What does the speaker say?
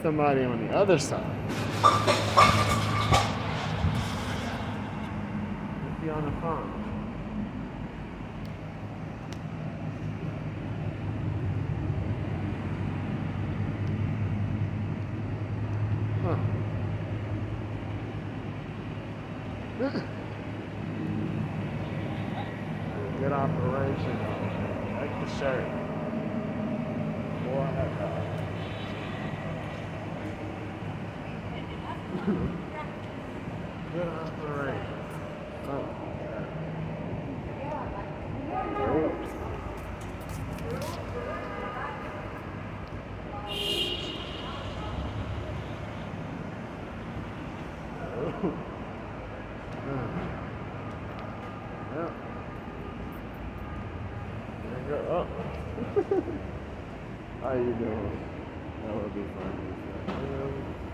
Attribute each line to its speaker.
Speaker 1: somebody on the other side. Is he on the phone? Huh. Good operation. Like the shirt. Boy, good operation. Oh. Yeah. There you go. Oh. How you doing? That would be funny.